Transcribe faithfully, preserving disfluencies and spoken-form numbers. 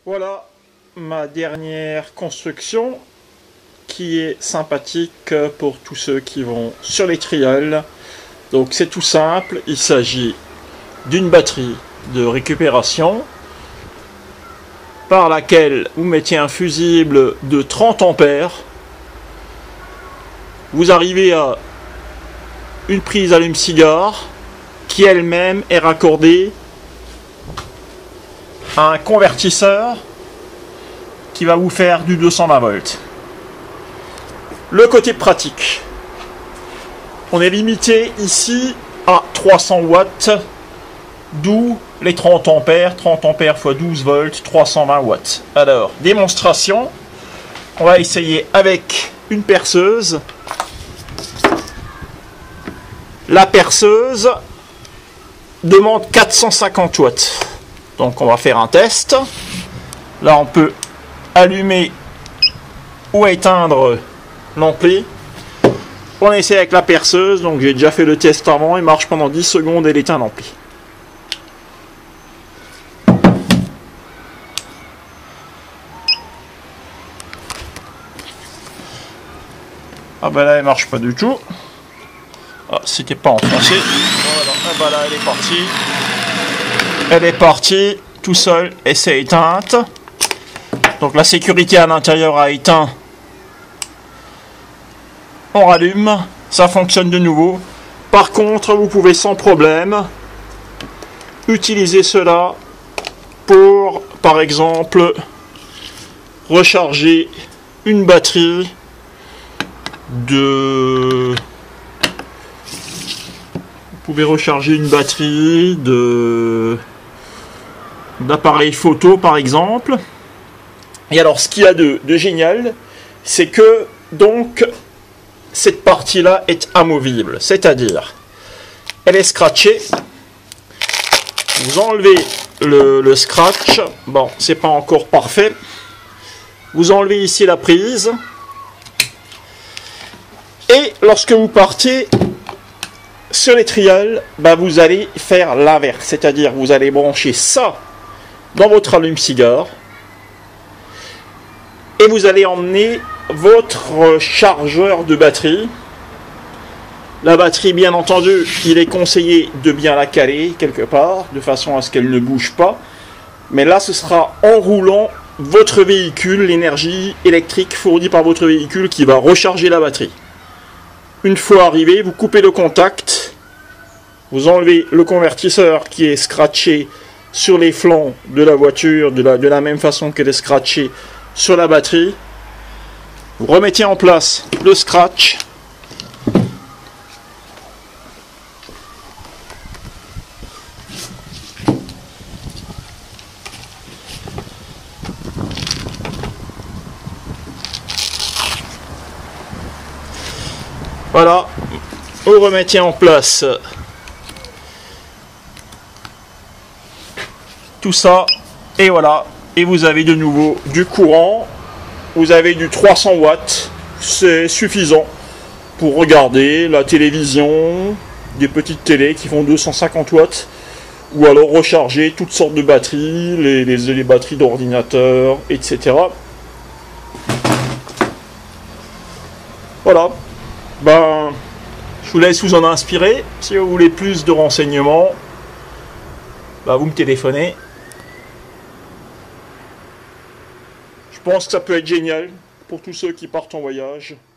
Voilà ma dernière construction qui est sympathique pour tous ceux qui vont sur les trials. Donc c'est tout simple, il s'agit d'une batterie de récupération par laquelle vous mettez un fusible de trente ampères. Vous arrivez à une prise allume-cigare qui elle-même est raccordée à un convertisseur qui va vous faire du deux cent vingt volts. Le côté pratique, on est limité ici à trois cents watts, d'où les trente ampères, trente ampères fois douze volts, trois cent vingt watts. Alors, démonstration, on va essayer avec une perceuse. La perceuse demande quatre cent cinquante watts. Donc on va faire un test. Là on peut allumer ou éteindre l'ampli. On essaie avec la perceuse, donc j'ai déjà fait le test avant, il marche pendant dix secondes et il éteint l'ampli. Ah bah là elle marche pas du tout. Ah, c'était pas enfoncé. Voilà. Ah bah là elle est partie. Elle est partie tout seul et c'est éteinte. Donc la sécurité à l'intérieur a éteint. On rallume, ça fonctionne de nouveau. Par contre, vous pouvez sans problème utiliser cela pour, par exemple, recharger une batterie de... Vous pouvez recharger une batterie de d'appareil photo par exemple. Et alors ce qu'il y a de, de génial, c'est que donc cette partie là est amovible, c'est-à-dire elle est scratchée. Vous enlevez le, le scratch, bon c'est pas encore parfait. Vous enlevez ici la prise et lorsque vous partez sur les trials, bah vous allez faire l'inverse, c'est-à-dire vous allez brancher ça dans votre allume-cigare et vous allez emmener votre chargeur de batterie. La batterie, bien entendu, il est conseillé de bien la caler quelque part, de façon à ce qu'elle ne bouge pas. Mais là, ce sera en roulant votre véhicule, l'énergie électrique fournie par votre véhicule qui va recharger la batterie. Une fois arrivé, vous coupez le contact, vous enlevez le convertisseur qui est scratché sur les flancs de la voiture, de la, de la même façon qu'elle est scratchée sur la batterie. Vous remettez en place le scratch. Voilà, vous remettez en place tout ça, et voilà, et vous avez de nouveau du courant, vous avez du trois cents watts, c'est suffisant pour regarder la télévision, des petites télés qui font deux cent cinquante watts, ou alors recharger toutes sortes de batteries, les, les, les batteries d'ordinateur, et cetera. Voilà. Ben, je vous laisse vous en inspirer. Si vous voulez plus de renseignements, ben vous me téléphonez. Je pense que ça peut être génial pour tous ceux qui partent en voyage.